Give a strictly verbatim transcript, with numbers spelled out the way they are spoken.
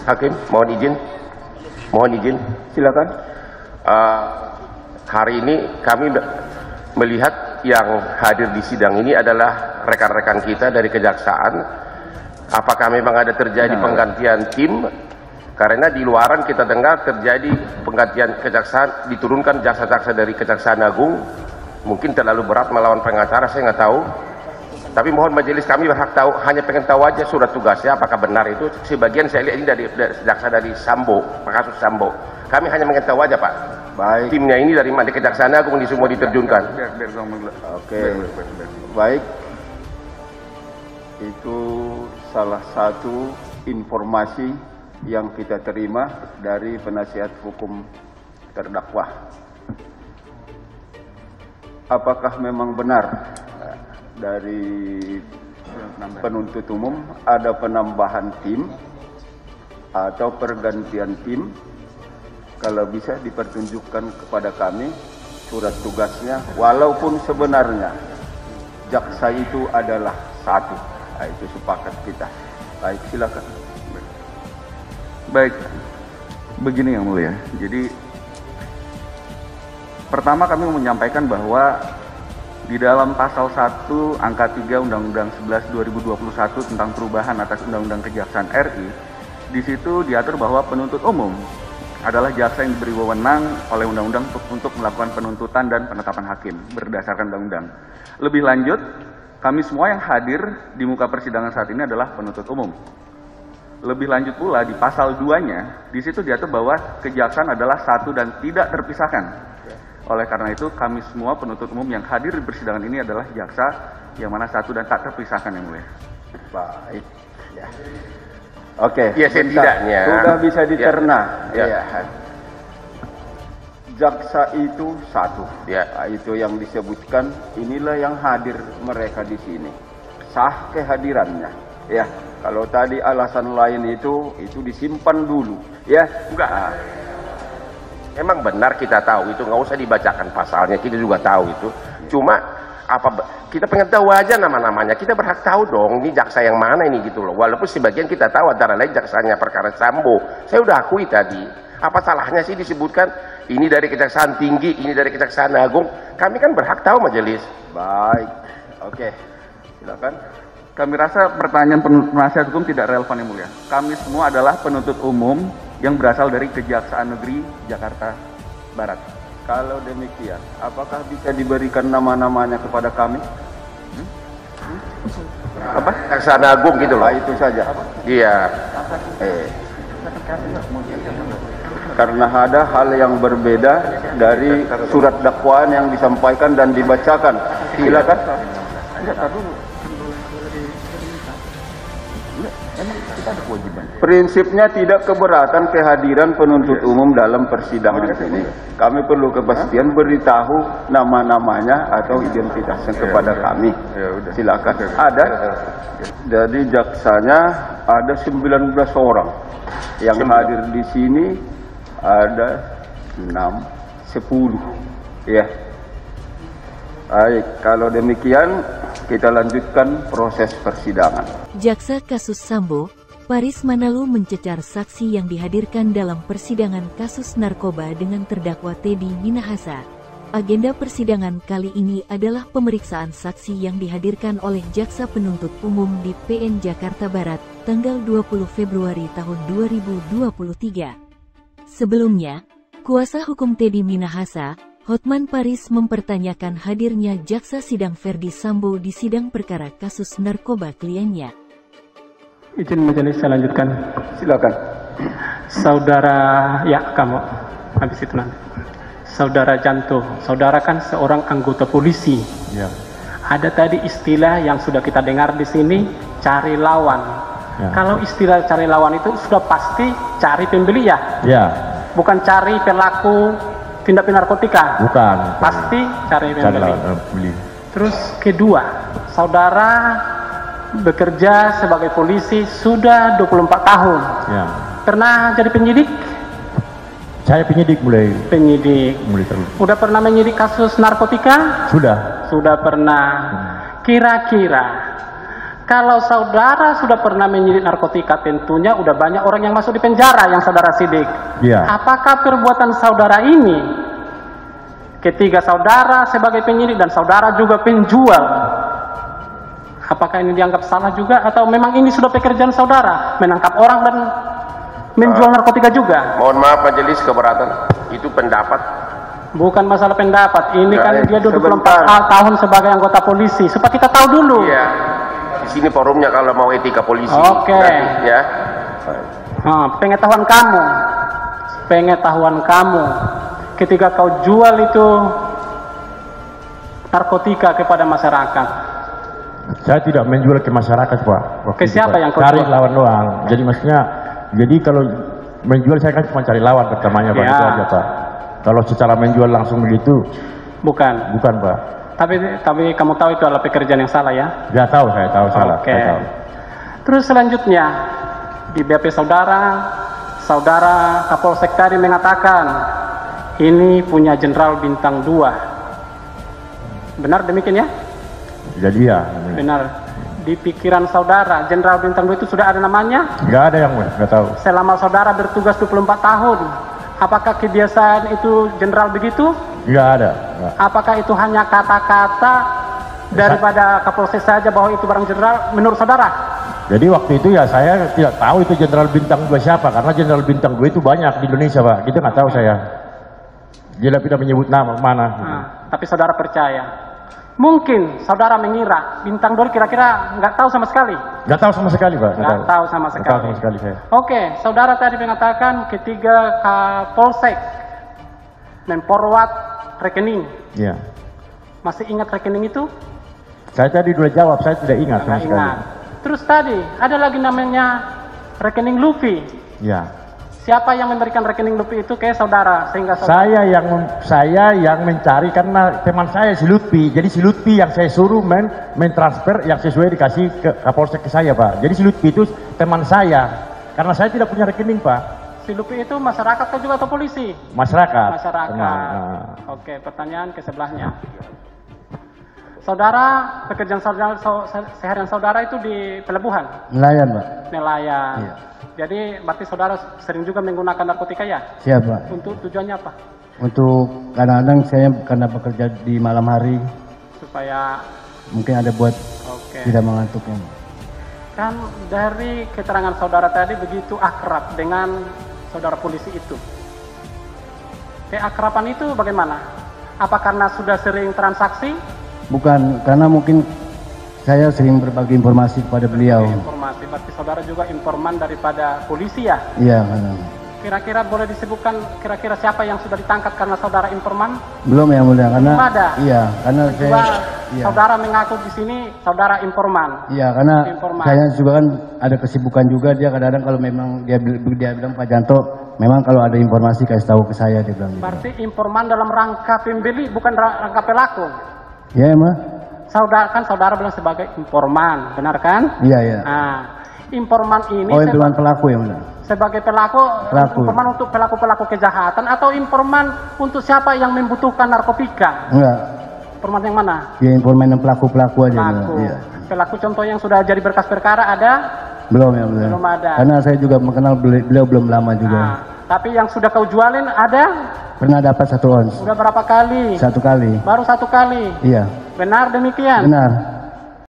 Hakim, mohon izin. Mohon izin. Silakan. Uh, hari ini kami melihat yang hadir di sidang ini adalah rekan-rekan kita dari kejaksaan. Apakah memang ada terjadi nah. penggantian tim? Karena di luaran kita dengar terjadi penggantian kejaksaan, diturunkan jaksa-jaksa dari Kejaksaan Agung. Mungkin terlalu berat melawan pengacara, saya nggak tahu. Tapi mohon majelis kami berhak tahu, hanya pengen tahu aja surat tugasnya apakah benar itu. Sebagian saya lihat ini dari, dari jaksa dari Sambo, kasus Sambo. Kami hanya pengen tahu aja Pak. Baik. Timnya ini dari mana? Kejaksaan Agung ini semua diterjunkan. Oke. Baik. Itu salah satu informasi yang kita terima dari penasihat hukum terdakwa. Apakah memang benar dari penuntut umum ada penambahan tim atau pergantian tim? Kalau bisa dipertunjukkan kepada kami surat tugasnya, walaupun sebenarnya jaksa itu adalah satu. Nah, itu sepakat kita. Baik, silakan. Baik, begini yang mulia. Jadi pertama kami menyampaikan bahwa di dalam pasal satu angka tiga Undang-Undang sebelas dua ribu dua puluh satu tentang perubahan atas Undang-Undang Kejaksaan R I, di situ diatur bahwa penuntut umum adalah jaksa yang diberi wewenang oleh undang-undang untuk, untuk melakukan penuntutan dan penetapan hakim berdasarkan undang-undang. Lebih lanjut, kami semua yang hadir di muka persidangan saat ini adalah penuntut umum. Lebih lanjut pula di pasal dua-nya, di situ diatur bahwa kejaksaan adalah satu dan tidak terpisahkan. Oleh karena itu, kami semua penuntut umum yang hadir di persidangan ini adalah jaksa yang mana satu dan tak terpisahkan yang mulia. Baik. Ya. Oke. Ya, setidaknya sudah bisa dicerna. Ya. Ya. Jaksa itu satu. Ya. Nah, itu yang disebutkan. Inilah yang hadir mereka di sini. Sah kehadirannya. Ya. Kalau tadi alasan lain itu, itu disimpan dulu. Ya. Enggak. Nah. Emang benar kita tahu itu, nggak usah dibacakan pasalnya, kita juga tahu itu. Cuma apa kita pengen tahu aja nama-namanya, kita berhak tahu dong ini jaksa yang mana ini gitu loh. Walaupun sebagian kita tahu antara lain jaksanya perkara Sambo, saya udah akui tadi. Apa salahnya sih disebutkan ini dari Kejaksaan Tinggi, ini dari Kejaksaan Agung? Kami kan berhak tahu majelis. Baik, oke, silakan. Kami rasa pertanyaan penasihat hukum tidak relevan yang mulia. Kami semua adalah penuntut umum yang berasal dari Kejaksaan Negeri Jakarta Barat. Kalau demikian, apakah bisa diberikan nama-namanya kepada kami? Hmm? Hmm? Apa? Kejaksaan Agung gitu loh. Nah, itu saja. Iya. Eh. Karena ada hal yang berbeda dari surat dakwaan yang disampaikan dan dibacakan. Silakan. Prinsipnya tidak keberatan kehadiran penuntut umum dalam persidangan ini. Kami perlu kepastian beritahu nama-namanya atau identitasnya kepada kami. Silakan. Ada. Jadi jaksanya ada sembilan belas orang. Yang hadir di sini ada enam, sepuluh. Ya. Baik, kalau demikian kita lanjutkan proses persidangan. Jaksa kasus Sambo, Paris Manalu mencecar saksi yang dihadirkan dalam persidangan kasus narkoba dengan terdakwa Teddy Minahasa. Agenda persidangan kali ini adalah pemeriksaan saksi yang dihadirkan oleh Jaksa Penuntut Umum di P N Jakarta Barat, tanggal dua puluh Februari tahun dua ribu dua puluh tiga. Sebelumnya, kuasa hukum Teddy Minahasa, Hotman Paris mempertanyakan hadirnya jaksa sidang Ferdi Sambo di sidang perkara kasus narkoba kliennya. Izin majelis saya lanjutkan. Silakan. Saudara, ya kamu, habis itu nanti. Saudara Janto, saudara kan seorang anggota polisi. Ya. Ada tadi istilah yang sudah kita dengar di sini, cari lawan. Ya. Kalau istilah cari lawan itu sudah pasti cari pembeli ya? Ya. Bukan cari pelaku tindak pidana narkotika. Bukan. Pasti cari pembeli. Cari lawan, beli. Terus kedua, saudara bekerja sebagai polisi sudah dua puluh empat tahun. Ya. Pernah jadi penyidik? Saya penyidik mulai. Penyidik. Mulai terus. Udah pernah menyidik kasus narkotika? Sudah. Sudah pernah. Kira-kira Kalau saudara sudah pernah menyidik narkotika, tentunya udah banyak orang yang masuk di penjara yang saudara sidik. Iya. Apakah perbuatan saudara ini, ketiga saudara sebagai penyidik dan saudara juga penjual, apakah ini dianggap salah juga atau memang ini sudah pekerjaan saudara menangkap orang dan menjual uh, narkotika juga? Mohon maaf majelis keberatan, itu pendapat. Bukan masalah pendapat, ini Nggak, kan eh, dia dua puluh empat tahun sebagai anggota polisi, supaya kita tahu dulu. Iya, di sini forumnya kalau mau etika polisi. Oke. Nanti, ya. Nah, pengetahuan kamu, pengetahuan kamu, ketika kau jual itu narkotika kepada masyarakat. Saya tidak menjual ke masyarakat, Pak. Waktu Ke siapa itu, Pak. yang kau cari jual? lawan doang. Jadi maksudnya, jadi kalau menjual saya kan cuma cari lawan pertamanya, Pak. Ya. Itu aja, Pak. Kalau secara menjual langsung begitu, Bukan. bukan, Pak. Tapi tapi kamu tahu itu adalah pekerjaan yang salah ya? Ya tahu, saya tahu salah. Oke. Saya tahu. Terus selanjutnya di B P saudara, saudara Kapolsek tadi mengatakan ini punya Jenderal Bintang dua. Benar demikian ya? Jadi ya. Benar. Di pikiran saudara, Jenderal Bintang dua itu sudah ada namanya? Nggak ada yang nggak tahu. Selama saudara bertugas dua puluh empat tahun, apakah kebiasaan itu jenderal begitu? Nggak ada. Nggak. Apakah itu hanya kata-kata daripada Kapolsek saja bahwa itu barang jenderal menurut saudara? Jadi waktu itu ya saya tidak tahu itu Jenderal Bintang dua siapa, karena Jenderal Bintang dua itu banyak di Indonesia, Pak. Kita nggak tahu saya. Dia tidak menyebut nama mana. Nah, tapi saudara percaya. Mungkin saudara mengira Bintang dua kira-kira nggak tahu sama sekali. Nggak tahu sama sekali, Pak. Nggak tahu sama Nggak tahu sekali. sama sekali saya. Oke, saudara tadi mengatakan ketiga Kapolsek memforward rekening. Iya. Masih ingat rekening itu? Saya tadi sudah jawab, saya tidak ingat sama Nggak sekali. ingat. Terus tadi ada lagi namanya rekening Luffy. Ya. Siapa yang memberikan rekening Luffy itu ke saudara sehingga saudara... Saya yang saya yang mencari karena teman saya si Lutfi. Jadi si Lutfi yang saya suruh men mentransfer yang sesuai dikasih ke Kapolsek ke saya, Pak. Jadi si Lutfi itu teman saya. Karena saya tidak punya rekening, Pak. Si Luffy itu masyarakat atau juga atau polisi? Masyarakat. Masyarakat. Teman, nah. Oke, pertanyaan ke sebelahnya. Saudara, pekerjaan saudara so, seharian saudara itu di pelabuhan? Nelayan, Pak. Nelayan. Iya. Jadi berarti saudara sering juga menggunakan narkotika ya? Siap, Pak. Untuk tujuannya apa? Untuk kadang-kadang saya karena bekerja di malam hari, Supaya mungkin ada buat oke. tidak mengantuknya. Kan dari keterangan saudara tadi begitu akrab dengan saudara polisi itu. Keakraban itu bagaimana? Apa karena sudah sering transaksi? Bukan, karena mungkin saya sering berbagi informasi kepada beliau. Informasi, berarti saudara juga informan daripada polisi ya? Iya, karena Kira-kira boleh disebutkan kira-kira siapa yang sudah ditangkap karena saudara informan? belum ya mulia, karena Belum ada. iya, karena saya Coba iya, saudara mengaku di sini saudara informan. iya, karena Informan. saya juga kan ada kesibukan juga, dia kadang-kadang kalau memang dia bil- dia bilang Pak Janto, memang kalau ada informasi kasih tahu ke saya, dia bilang gitu. Berarti informan dalam rangka pembeli bukan ra- rangka pelaku. Iya, emang? Saudara kan saudara bilang sebagai informan, benar kan? Iya, iya. Nah, informan ini Oh, seba- informan pelaku ya, mulia. sebagai pelaku, Pelaku. informan untuk pelaku-pelaku kejahatan atau informan untuk siapa yang membutuhkan narkotika? Enggak. Informan yang mana? Ya informan yang pelaku-pelaku aja. Pelaku. Iya. Pelaku contoh yang sudah jadi berkas perkara ada? Belum ya, mulia. Belum ada. Karena saya juga mengenal beli- beliau belum lama juga. Nah, tapi yang sudah kau jualin ada? Pernah dapat satu ons. Sudah berapa kali? Satu kali. Baru satu kali. Iya. Benar demikian? Benar.